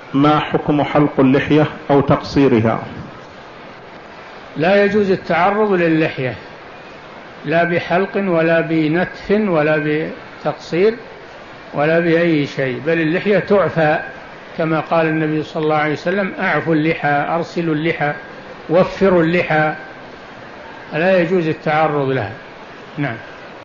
ما حكم حلق اللحية أو تقصيرها؟ لا يجوز التعرض للحية، لا بحلق ولا بنتف ولا بتقصير ولا بأي شيء، بل اللحية تعفى كما قال النبي صلى الله عليه وسلم: أعفوا اللحى، أرسلوا اللحى، وفروا اللحى. لا يجوز التعرض لها. نعم.